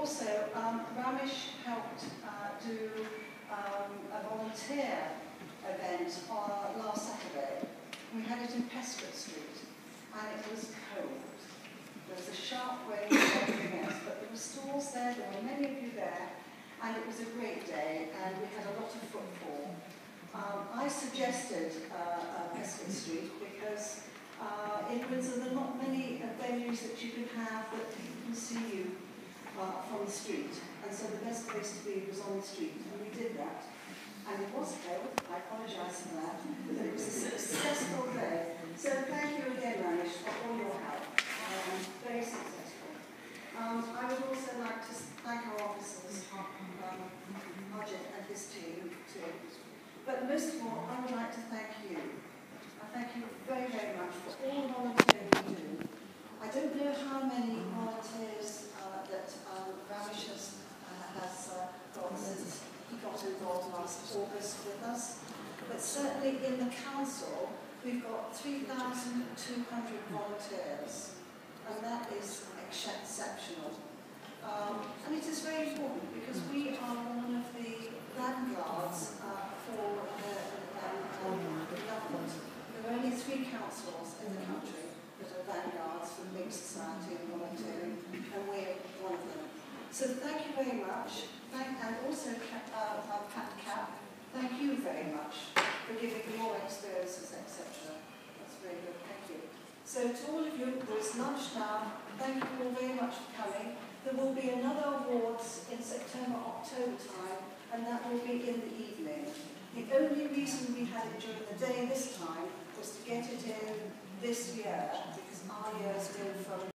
also, Ramesh helped do a volunteer event last Saturday. We had it in Windsor Street, and it was cold. There was a sharp wind and everything else, but there were stalls there, there were many of you there, and it was a great day, and we had a lot of footfall. I suggested Windsor Street because in Windsor there are not many venues that you can have that people can see you from the street, and so the best place to be was on the street, and we did that. And it was cold, I apologise for that, but it was a successful day. So thank you again, Ramesh, for all your help. Very successful. I would also like to thank our officers, Ajit and his team too. But most of all, I would like to thank you. I thank you very, very much for all the volunteering you do. I don't know how many volunteers that Ramesh has got since he got involved last August with us, but certainly in the council we've got 3,200 volunteers, and that is exceptional. And it is very important because we are one of the vanguards for the government. There are only 3 councils in the country that are vanguards for big society and volunteering, and we're one of them. So thank you very much. And also, Pat Cap, thank you very much for giving your experiences, etc. That's very good, thank you. So to all of you, there is lunch now. Thank you all very much for coming. There will be another awards in September, October time, and that will be in the evening. The only reason we had it during the day this time was to get it in this year, because our year has been from